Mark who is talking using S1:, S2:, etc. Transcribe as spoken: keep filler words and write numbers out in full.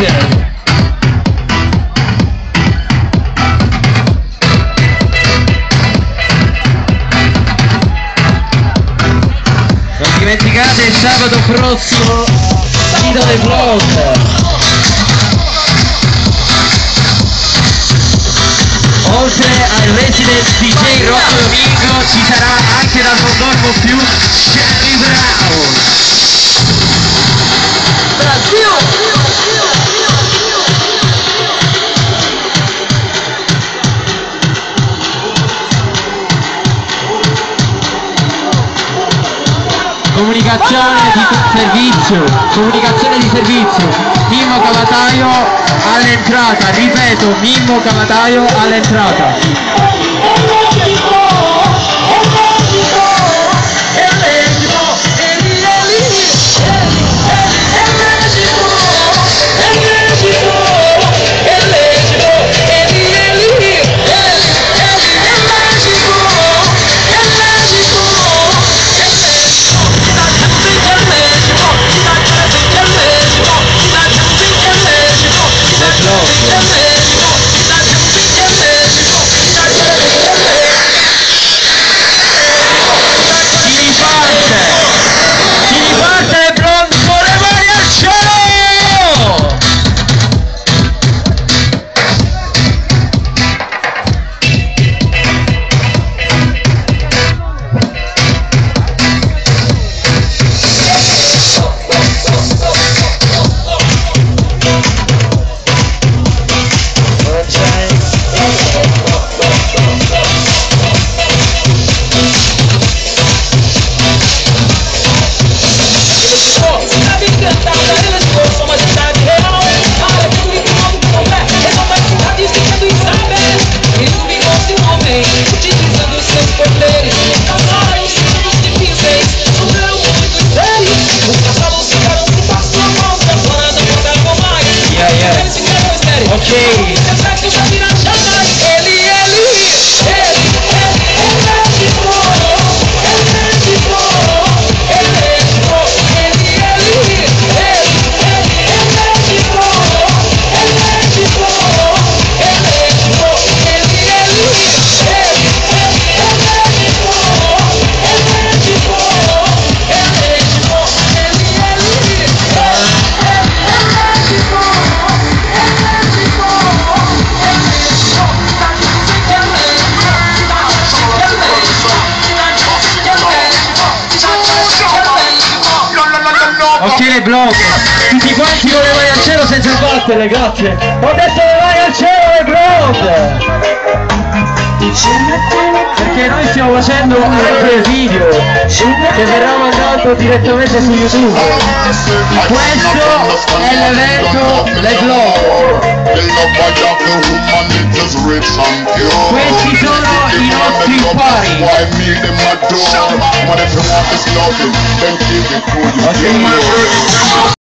S1: Fighter. Non dimenticate il sabato prossimo sito del vlog. Oltre al resident D J Rocco Domingo ci sarà anche dal non dormo più Shelly Brown. Brasil! Comunicazione di servizio, comunicazione di servizio, Mimmo Cavataio all'entrata, ripeto, Mimmo Cavataio all'entrata. Ok, le blog, tutti quanti con le mani al cielo senza battere, grazie. Ho detto le mani al cielo, le blog! Perché noi stiamo facendo anche video che verrà mandato direttamente su YouTube. Questo è l'evento Le Vlog. Questi sono i nostri pari. Okay.